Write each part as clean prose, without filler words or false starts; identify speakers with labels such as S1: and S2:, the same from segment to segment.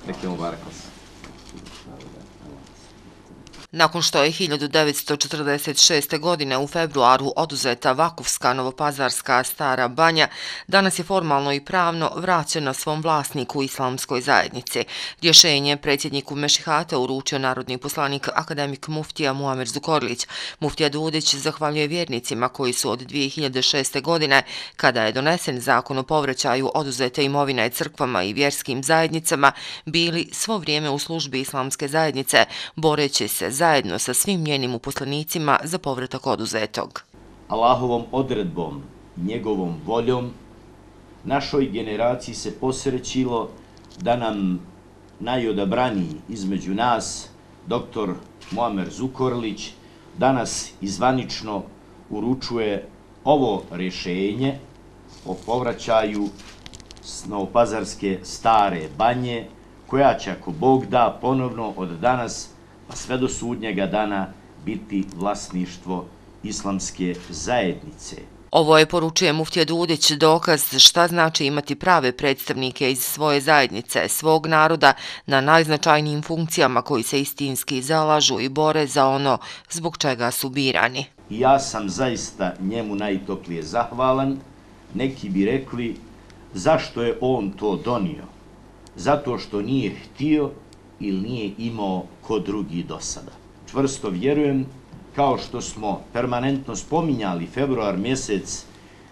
S1: Nakon što je 1946. godine u februaru oduzeta Vakufska novopazarska Stara Banja, danas je formalno i pravno vraćena svom vlasniku Islamskoj zajednici. Rješenje predsjedniku Mešihata uručio narodni poslanik akademik muftija Muamer Zukorlić. Muftija Dudić zahvaljuje vjernicima koji su od 2006. godine, kada je donesen zakon o povraćaju oduzete imovine crkvama i vjerskim zajednicama, bili svo vrijeme u službi Islamske zajednice, boreći se zajedno sa svim njenim uposlenicima za povratak oduzetog.
S2: Allahovom odredbom, njegovom voljom, našoj generaciji se posrećilo da nam najodabraniji između nas, dr. Muamer Zukorlić, danas izvanično uručuje ovo rješenje o povraćaju Novopazarske Stare Banje, koja će, ako Bog da, ponovno od danas pa sve do sudnjega dana biti vlasništvo Islamske zajednice.
S1: Ovo je, poručuje muftija Dudić, dokaz šta znači imati prave predstavnike iz svoje zajednice, svog naroda na najznačajnijim funkcijama koji se istinski zalažu i bore za ono zbog čega su birani.
S2: I ja sam zaista njemu najtoplije zahvalan. Neki bi rekli zašto je on to donio? Zato što nije htio ili nije imao ko drugi do sada. Čvrsto vjerujem, kao što smo permanentno spominjali februar mjesec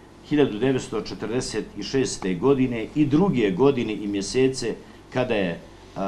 S2: 1946. godine i druge godine i mjesece kada je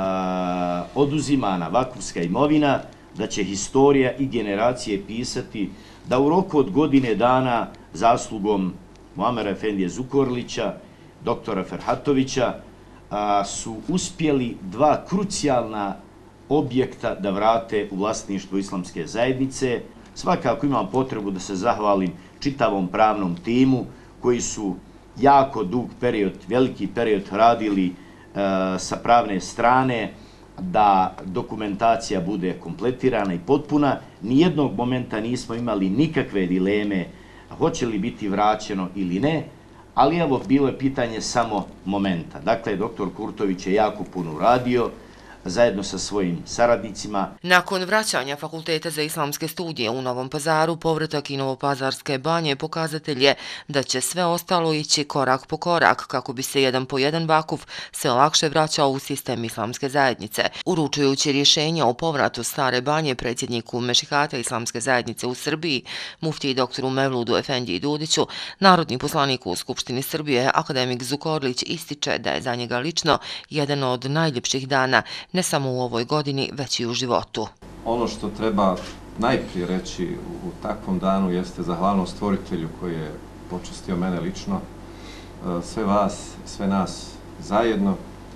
S2: oduzimana vakufska imovina, da će historija i generacije pisati da u roku od godine dana zaslugom Muamera Efendije Zukorlića, doktora Ferhatovića, su uspjeli dva krucijalna objekta da vrate u vlasništvo Islamske zajednice. Svakako imam potrebu da se zahvalim čitavom pravnom timu koji su jako dug period, veliki period radili sa pravne strane da dokumentacija bude kompletirana i potpuna. Nijednog momenta nismo imali nikakve dileme hoće li biti vraćeno ili ne, ali evo, bilo je pitanje samo momenta. Dakle, doktor Kurtović je jako puno uradio, zajedno sa svojim saradnicima.
S1: Nakon vraćanja Fakulteta za islamske studije u Novom Pazaru, povratak i Novopazarske Banje pokazatelj je da će sve ostalo ići korak po korak kako bi se jedan po jedan vakuf sve lakše vraćao u sistem Islamske zajednice. Uručujući rješenje o povratu Stare Banje predsjedniku Mešihata Islamske zajednice u Srbiji, muftiji doktoru Mevludu Efendiji Dudiću, narodni poslanik u Skupštini Srbije, akademik Zukorlić, ističe da je za njega lično jedan od najljepših dana ne samo u ovoj godini, već i u životu.
S3: Ono što treba najprije reći u takvom danu jeste zahvalnost stvoritelju koji je počastio mene lično, sve vas, sve nas zajedno,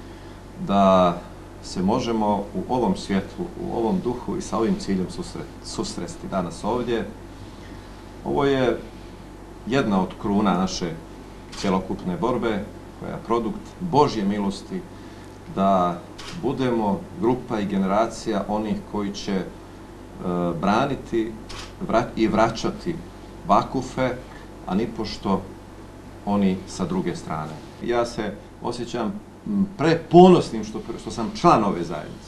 S3: da se možemo u ovom svjetlu, u ovom duhu i sa ovim ciljem susresti danas ovdje. Ovo je jedna od kruna naše cjelokupne borbe, koja je produkt Božje milosti, da budemo grupa i generacija onih koji će braniti i vraćati vakufe, a nipošto oni sa druge strane. Ja se osjećam preponosnim što sam član ove zajednice,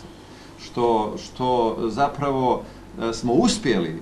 S3: što zapravo smo uspjeli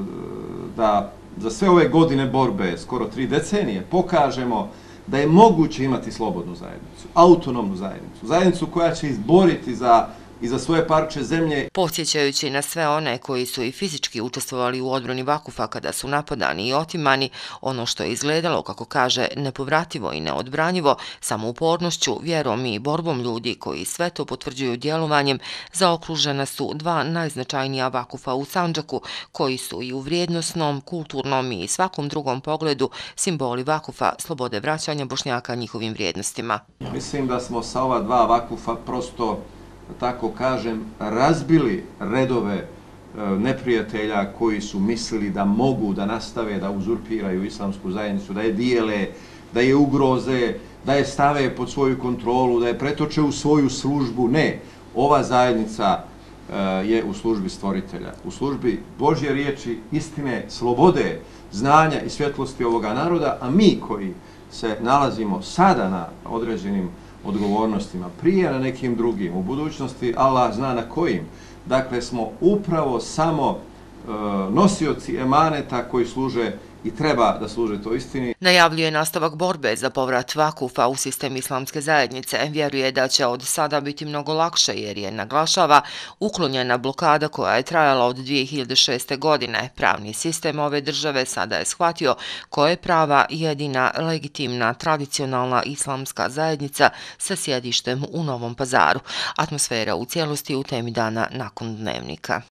S3: da za sve ove godine borbe, skoro 3 decenije, pokažemo da je moguće imati slobodnu zajednicu, autonomnu zajednicu, zajednicu koja će izboriti i za svoje parče zemlje.
S1: Podsjećajući na sve one koji su i fizički učestvovali u odbrani vakufa kada su napadani i otimani, ono što je izgledalo, kako kaže, nepovrativo i neodbranjivo, samoupornošću, vjerom i borbom ljudi koji sve to potvrđuju djelovanjem, zaokružena su dva najznačajnija vakufa u Sandžaku, koji su i u vrijednosnom, kulturnom i svakom drugom pogledu simboli vakufa, slobode vraćanja Bošnjaka njihovim vrijednostima.
S3: Mislim da smo sa ova dva vakufa prosto, tako kažem, razbili redove neprijatelja koji su mislili da mogu da nastave da uzurpiraju islamsku zajednicu, da je dijele, da je ugroze, da je stave pod svoju kontrolu, da je pretoče u svoju službu. Ne, ova zajednica je u službi stvoritelja, u službi Božje riječi, istine, slobode, znanja i svjetlosti ovoga naroda, a mi koji se nalazimo sada na određenim odgovornostima, prije na nekim drugim, u budućnosti Allah zna na kojim. Dakle, smo upravo samo nosioci emaneta koji služe i treba da služe to istini.
S1: Najavljuje nastavak borbe za povrat vakufa u sistem islamske zajednice. Vjeruje da će od sada biti mnogo lakše jer je, naglašava, uklonjena blokada koja je trajala od 2006. godine. Pravni sistem ove države sada je shvatio koja je prava jedina legitimna tradicionalna islamska zajednica sa sjedištem u Novom Pazaru. Atmosfera u cijelosti u Temi dana nakon Dnevnika.